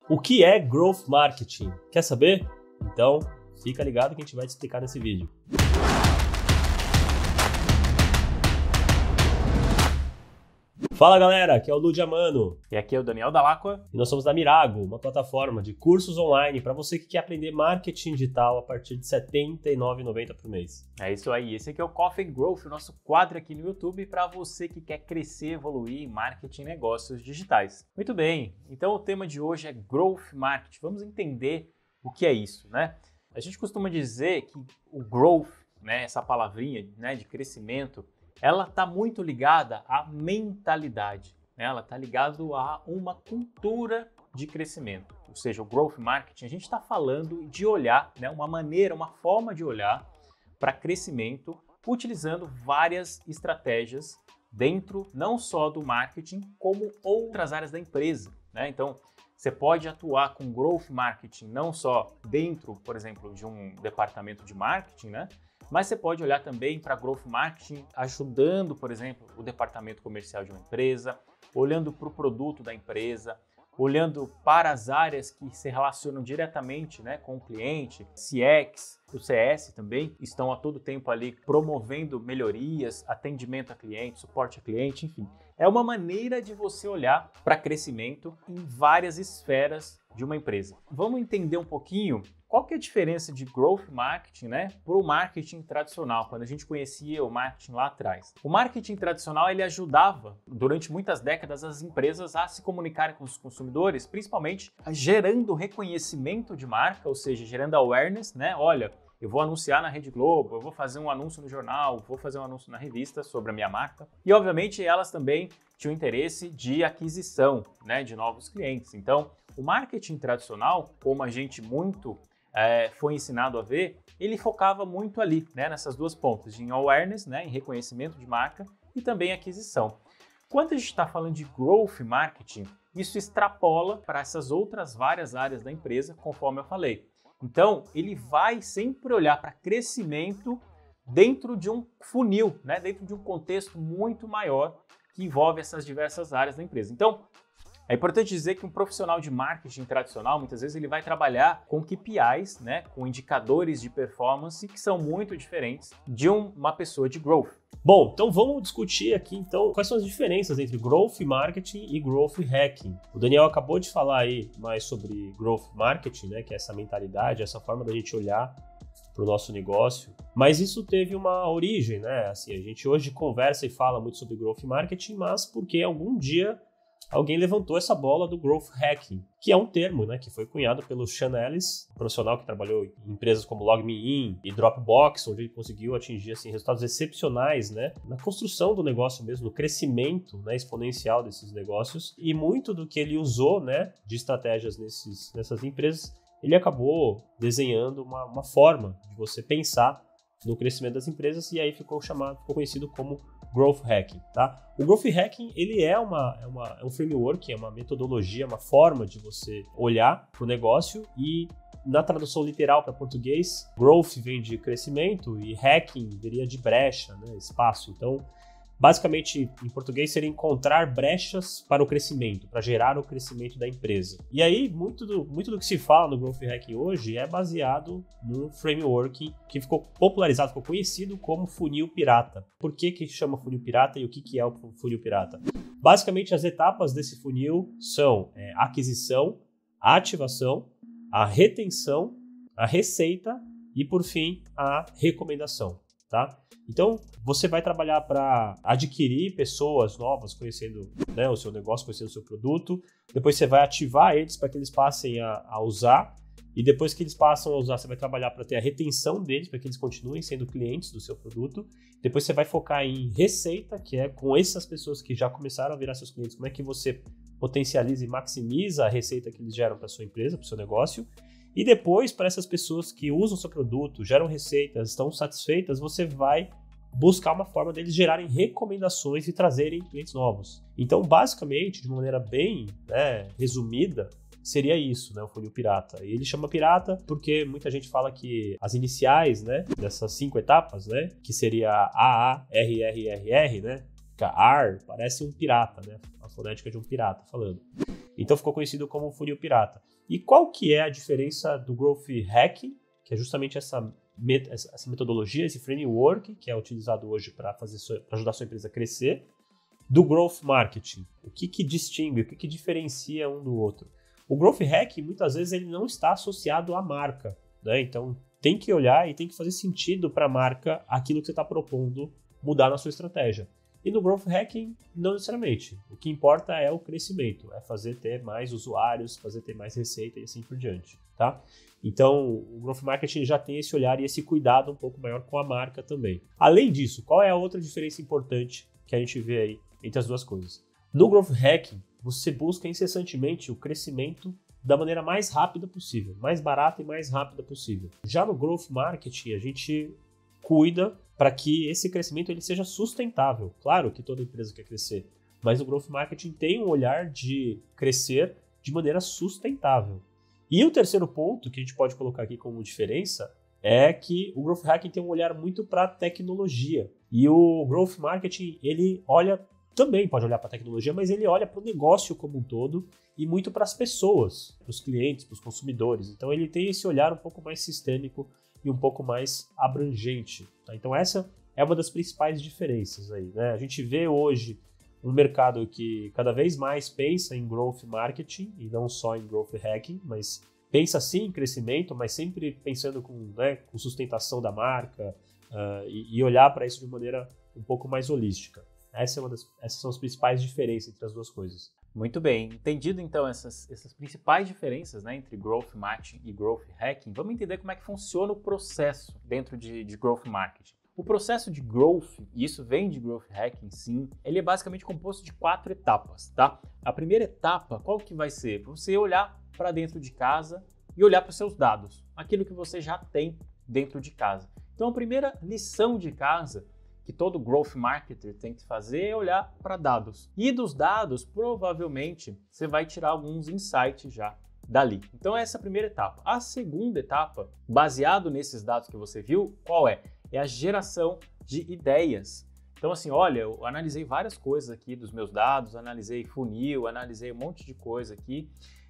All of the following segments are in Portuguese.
O que é Growth Marketing? Quer saber? Então, fica ligado que a gente vai te explicar nesse vídeo. Fala galera, aqui é o Ludia Mano. E aqui é o Daniel Dall'Acqua. E nós somos da Mirago, uma plataforma de cursos online para você que quer aprender marketing digital a partir de R$ 79,90 por mês. É isso aí, esse aqui é o Coffee Growth, o nosso quadro aqui no YouTube para você que quer crescer, evoluir em marketing e negócios digitais. Muito bem, então o tema de hoje é Growth Marketing. Vamos entender o que é isso, né? A gente costuma dizer que o growth, né, essa palavrinha, né, de crescimento, ela está muito ligada à mentalidade, né? Ela está ligada a uma cultura de crescimento. Ou seja, o Growth Marketing, a gente está falando de olhar, né, uma maneira, uma forma de olhar para crescimento, utilizando várias estratégias dentro não só do marketing, como outras áreas da empresa, né? Então, você pode atuar com Growth Marketing não só dentro, por exemplo, de um departamento de marketing, né? Mas você pode olhar também para Growth Marketing ajudando, por exemplo, o departamento comercial de uma empresa, olhando para o produto da empresa, olhando para as áreas que se relacionam diretamente, né, com o cliente, CX, o CS também, estão a todo tempo ali promovendo melhorias, atendimento a cliente, suporte a cliente, enfim. É uma maneira de você olhar para crescimento em várias esferas de uma empresa. Vamos entender um pouquinho qual que é a diferença de Growth Marketing, né, para o marketing tradicional, quando a gente conhecia o marketing lá atrás. O marketing tradicional, ele ajudava, durante muitas décadas, as empresas a se comunicarem com os consumidores, principalmente gerando reconhecimento de marca, ou seja, gerando awareness, né? Olha, eu vou anunciar na Rede Globo, eu vou fazer um anúncio no jornal, vou fazer um anúncio na revista sobre a minha marca. E, obviamente, elas também tinham interesse de aquisição, né, de novos clientes. Então, o marketing tradicional, como a gente muito foi ensinado a ver, ele focava muito ali, né, nessas duas pontas, em awareness, né, em reconhecimento de marca e também aquisição. Quando a gente está falando de Growth Marketing, isso extrapola para essas outras várias áreas da empresa, conforme eu falei. Então, ele vai sempre olhar para crescimento dentro de um funil, né? Dentro de um contexto muito maior que envolve essas diversas áreas da empresa. Então, é importante dizer que um profissional de marketing tradicional, muitas vezes, ele vai trabalhar com KPIs, né? Com indicadores de performance que são muito diferentes de uma pessoa de growth. Bom, então vamos discutir aqui então quais são as diferenças entre Growth Marketing e Growth Hacking. O Daniel acabou de falar aí mais sobre Growth Marketing, né, que é essa mentalidade, essa forma da gente olhar para o nosso negócio, mas isso teve uma origem, né? Assim, a gente hoje conversa e fala muito sobre Growth Marketing, mas porque algum dia alguém levantou essa bola do Growth Hacking, que é um termo, né, que foi cunhado pelo Sean Ellis, um profissional que trabalhou em empresas como LogMeIn e Dropbox, onde ele conseguiu atingir assim, resultados excepcionais, né, na construção do negócio mesmo, no crescimento, né, exponencial desses negócios. E muito do que ele usou, né, de estratégias nessas empresas, ele acabou desenhando uma forma de você pensar no crescimento das empresas, e aí ficou conhecido como Growth Hacking, tá? O Growth Hacking, ele é um framework, é uma metodologia, uma forma de você olhar para o negócio, e na tradução literal para português, growth vem de crescimento e hacking viria de brecha, né, espaço. Então, basicamente, em português, seria encontrar brechas para o crescimento, para gerar o crescimento da empresa. E aí, muito do que se fala no Growth Hacking hoje é baseado no framework que ficou popularizado, ficou conhecido como funil pirata. Por que chama funil pirata e o que é o funil pirata? Basicamente, as etapas desse funil são a aquisição, a ativação, a retenção, a receita e, por fim, a recomendação, tá? Então, você vai trabalhar para adquirir pessoas novas, conhecendo, né, o seu negócio, conhecendo o seu produto. Depois você vai ativar eles para que eles passem a usar. E depois que eles passam a usar, você vai trabalhar para ter a retenção deles, para que eles continuem sendo clientes do seu produto. Depois você vai focar em receita, que é com essas pessoas que já começaram a virar seus clientes, como é que você potencializa e maximiza a receita que eles geram para sua empresa, para o seu negócio. E depois, para essas pessoas que usam o seu produto, geram receitas, estão satisfeitas, você vai buscar uma forma deles gerarem recomendações e trazerem clientes novos. Então, basicamente, de uma maneira bem, né, resumida, seria isso, né, o funil pirata. E ele chama pirata porque muita gente fala que as iniciais, né, dessas 5 etapas, né, que seria AA, RRRR, né, R, parece um pirata, né, a fonética de um pirata falando. Então ficou conhecido como funil pirata. E qual que é a diferença do Growth Hacking, que é justamente essa metodologia, esse framework que é utilizado hoje para ajudar a sua empresa a crescer, do Growth Marketing? O que distingue, o que diferencia um do outro? O Growth Hacking, muitas vezes, ele não está associado à marca, né? Então, tem que olhar e tem que fazer sentido para a marca aquilo que você está propondo mudar na sua estratégia. E no Growth Hacking, não necessariamente. O que importa é o crescimento, é fazer ter mais usuários, fazer ter mais receita e assim por diante, tá? Então, o Growth Marketing já tem esse olhar e esse cuidado um pouco maior com a marca também. Além disso, qual é a outra diferença importante que a gente vê aí entre as duas coisas? No Growth Hacking, você busca incessantemente o crescimento da maneira mais rápida possível, mais barata e mais rápida possível. Já no Growth Marketing, a gente cuida para que esse crescimento ele seja sustentável. Claro que toda empresa quer crescer, mas o Growth Marketing tem um olhar de crescer de maneira sustentável. E o terceiro ponto que a gente pode colocar aqui como diferença é que o Growth Hacking tem um olhar muito para tecnologia. E o Growth Marketing, ele também pode olhar para a tecnologia, mas ele olha para o negócio como um todo e muito para as pessoas, para os clientes, para os consumidores. Então ele tem esse olhar um pouco mais sistêmico e um pouco mais abrangente. Tá? Então essa é uma das principais diferenças aí, né? A gente vê hoje um mercado que cada vez mais pensa em Growth Marketing e não só em Growth Hacking, mas pensa sim em crescimento, mas sempre pensando com sustentação da marca e olhar para isso de maneira um pouco mais holística. Essas são as principais diferenças entre as duas coisas. Muito bem, entendido então essas principais diferenças, né, entre Growth Marketing e Growth Hacking, vamos entender como é que funciona o processo dentro de Growth Marketing. O processo de Growth, e isso vem de Growth Hacking sim, ele é basicamente composto de 4 etapas, tá? A primeira etapa, qual que vai ser? Você olhar para dentro de casa e olhar para os seus dados, aquilo que você já tem dentro de casa. Então a primeira lição de casa que todo growth marketer tem que fazer é olhar para dados. E dos dados, provavelmente, você vai tirar alguns insights já dali. Então essa é a primeira etapa. A segunda etapa, baseado nesses dados que você viu, qual é? É a geração de ideias. Então assim, olha, eu analisei várias coisas aqui dos meus dados, analisei funil, analisei um monte de coisa aqui.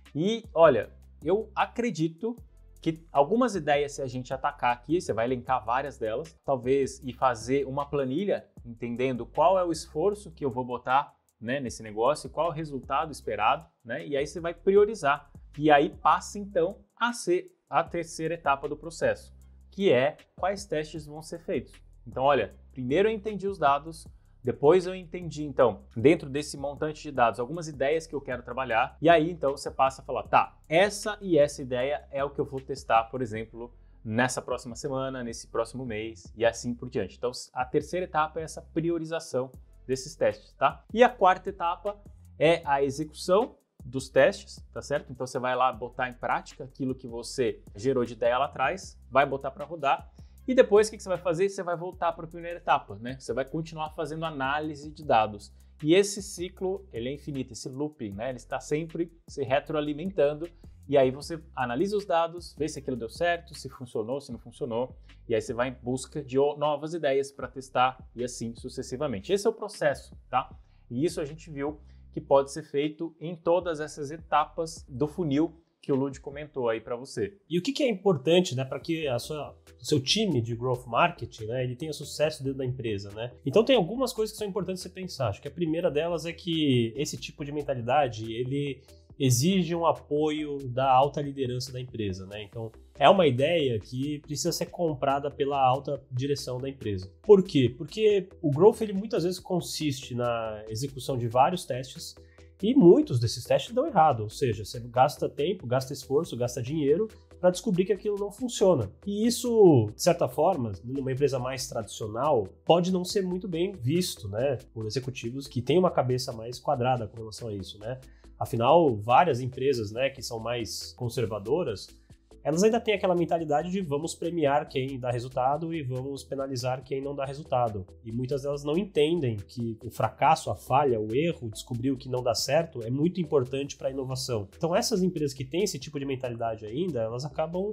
E olha, eu acredito que algumas ideias, se a gente atacar aqui, você vai elencar várias delas, talvez e fazer uma planilha, entendendo qual é o esforço que eu vou botar, né, nesse negócio e qual é o resultado esperado, né, e aí você vai priorizar. E aí passa então a ser a terceira etapa do processo, que é quais testes vão ser feitos. Então olha, primeiro eu entendi os dados, depois eu entendi, então, dentro desse montante de dados, algumas ideias que eu quero trabalhar, e aí, então, você passa a falar, tá, essa e essa ideia é o que eu vou testar, por exemplo, nessa próxima semana, nesse próximo mês, e assim por diante. Então, a terceira etapa é essa priorização desses testes, tá? E a quarta etapa é a execução dos testes, tá certo? Então, você vai lá botar em prática aquilo que você gerou de ideia lá atrás, vai botar para rodar, e depois o que você vai fazer? Você vai voltar para a primeira etapa, né? Você vai continuar fazendo análise de dados. E esse ciclo, ele é infinito, esse looping, né? Ele está sempre se retroalimentando. E aí você analisa os dados, vê se aquilo deu certo, se funcionou, se não funcionou. E aí você vai em busca de novas ideias para testar e assim sucessivamente. Esse é o processo, tá? E isso a gente viu que pode ser feito em todas essas etapas do funil que o Lud comentou aí para você. E o que é importante, né, para que o seu time de growth marketing, né, ele tenha sucesso dentro da empresa, né? Então tem algumas coisas que são importantes você pensar. Acho que a primeira delas é que esse tipo de mentalidade, ele exige um apoio da alta liderança da empresa, né? Então é uma ideia que precisa ser comprada pela alta direção da empresa. Por quê? Porque o growth, ele muitas vezes consiste na execução de vários testes. E muitos desses testes dão errado, ou seja, você gasta tempo, gasta esforço, gasta dinheiro para descobrir que aquilo não funciona. E isso, de certa forma, numa empresa mais tradicional, pode não ser muito bem visto, né, por executivos que têm uma cabeça mais quadrada com relação a isso, né? Afinal, várias empresas, né, que são mais conservadoras, elas ainda têm aquela mentalidade de vamos premiar quem dá resultado e vamos penalizar quem não dá resultado. E muitas delas não entendem que o fracasso, a falha, o erro, descobrir o que não dá certo é muito importante para a inovação. Então essas empresas que têm esse tipo de mentalidade ainda, elas acabam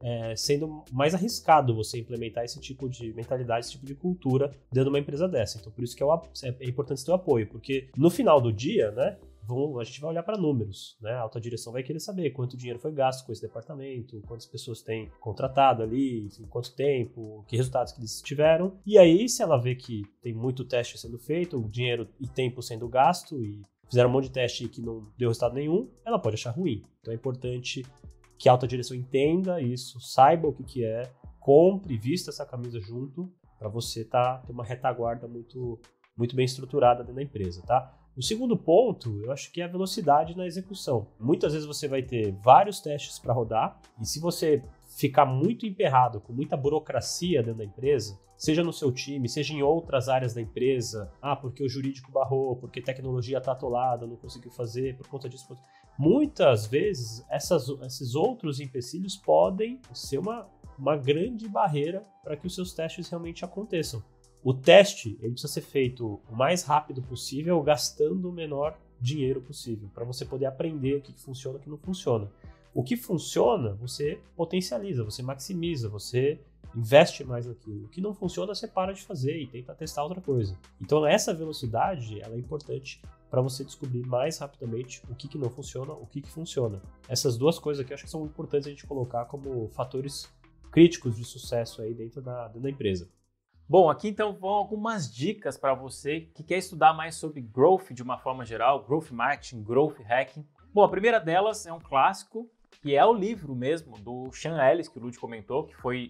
sendo mais arriscado você implementar esse tipo de mentalidade, esse tipo de cultura dentro de uma empresa dessa. Então por isso que é importante ter o apoio, porque no final do dia, né, a gente vai olhar para números, né? A alta direção vai querer saber quanto dinheiro foi gasto com esse departamento, quantas pessoas tem contratado ali, enfim, quanto tempo, que resultados que eles tiveram. E aí, se ela vê que tem muito teste sendo feito, dinheiro e tempo sendo gasto, e fizeram um monte de teste que não deu resultado nenhum, ela pode achar ruim. Então é importante que a alta direção entenda isso, saiba o que é, compre, vista essa camisa junto, para você ter uma retaguarda muito, muito bem estruturada dentro da empresa, tá? O segundo ponto, eu acho que é a velocidade na execução. Muitas vezes você vai ter vários testes para rodar, e se você ficar muito emperrado, com muita burocracia dentro da empresa, seja no seu time, seja em outras áreas da empresa, porque o jurídico barrou, porque a tecnologia está atolada, não conseguiu fazer por conta disso. Muitas vezes, esses outros empecilhos podem ser uma grande barreira para que os seus testes realmente aconteçam. O teste ele precisa ser feito o mais rápido possível, gastando o menor dinheiro possível, para você poder aprender o que funciona e o que não funciona. O que funciona, você potencializa, você maximiza, você investe mais naquilo. O que não funciona, você para de fazer e tenta testar outra coisa. Então, essa velocidade ela é importante para você descobrir mais rapidamente o que não funciona, o que funciona. Essas duas coisas aqui eu acho que são importantes a gente colocar como fatores críticos de sucesso aí dentro da empresa. Bom, aqui então vão algumas dicas para você que quer estudar mais sobre growth de uma forma geral, growth marketing, growth hacking. Bom, a primeira delas é um clássico, que é o livro mesmo do Sean Ellis, que o Lud comentou, que foi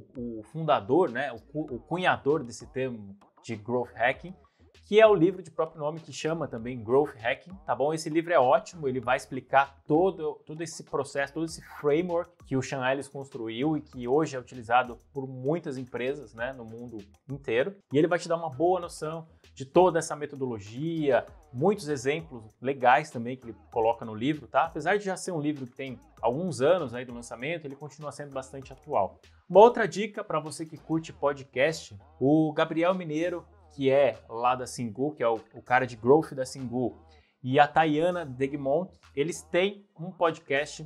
o fundador, né, o cunhador desse termo de growth hacking, que é o livro de próprio nome que chama também Growth Hacking, tá bom? Esse livro é ótimo, ele vai explicar todo esse processo, todo esse framework que o Sean Ellis construiu e que hoje é utilizado por muitas empresas, né, no mundo inteiro. E ele vai te dar uma boa noção de toda essa metodologia, muitos exemplos legais também que ele coloca no livro, tá? Apesar de já ser um livro que tem alguns anos aí do lançamento, ele continua sendo bastante atual. Uma outra dica para você que curte podcast, o Gabriel Mineiro, que é lá da Singu, que é o cara de growth da Singu, e a Tayana Degmont, eles têm um podcast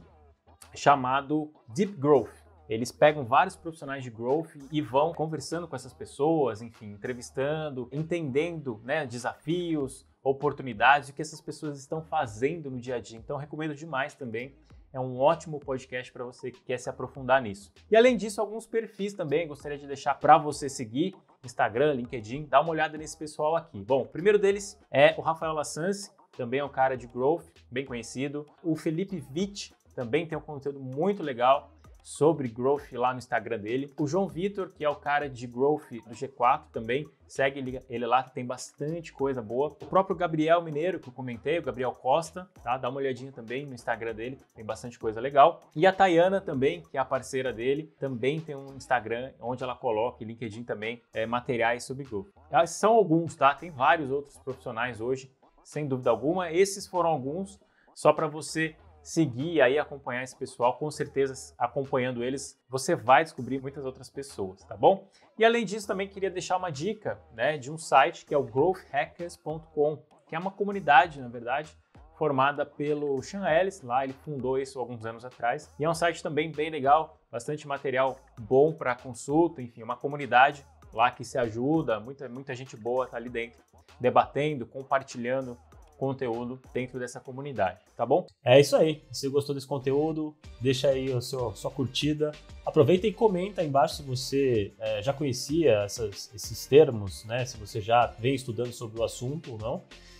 chamado Deep Growth. Eles pegam vários profissionais de growth e vão conversando com essas pessoas, enfim, entrevistando, entendendo, né, desafios, oportunidades, o que essas pessoas estão fazendo no dia a dia. Então, recomendo demais também. É um ótimo podcast para você que quer se aprofundar nisso. E além disso, alguns perfis também gostaria de deixar para você seguir. Instagram, LinkedIn, dá uma olhada nesse pessoal aqui. Bom, o primeiro deles é o Rafael Lassansi, também é um cara de growth, bem conhecido. O Felipe Witt também tem um conteúdo muito legal sobre growth lá no Instagram dele. O João Vitor, que é o cara de growth do G4 também, segue ele lá, que tem bastante coisa boa. O próprio Gabriel Mineiro, que eu comentei, o Gabriel Costa, tá? Dá uma olhadinha também no Instagram dele, tem bastante coisa legal. E a Tayana também, que é a parceira dele, também tem um Instagram onde ela coloca, e LinkedIn também, materiais sobre growth. São alguns, tá? Tem vários outros profissionais hoje, sem dúvida alguma. Esses foram alguns, só para você seguir aí, acompanhar esse pessoal, com certeza acompanhando eles, você vai descobrir muitas outras pessoas, tá bom? E além disso, também queria deixar uma dica, né, de um site que é o growthhackers.com, que é uma comunidade, na verdade, formada pelo Sean Ellis, lá ele fundou isso alguns anos atrás, e é um site também bem legal, bastante material bom para consulta, enfim, uma comunidade lá que se ajuda, muita gente boa tá ali dentro, debatendo, compartilhando conteúdo dentro dessa comunidade, tá bom? É isso aí. Se você gostou desse conteúdo, deixa aí sua curtida. Aproveita e comenta aí embaixo se você já conhecia esses termos, né? Se você já vem estudando sobre o assunto ou não.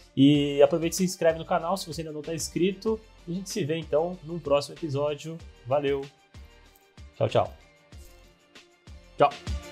E aproveita e se inscreve no canal se você ainda não está inscrito. E a gente se vê então num próximo episódio. Valeu. Tchau, tchau. Tchau.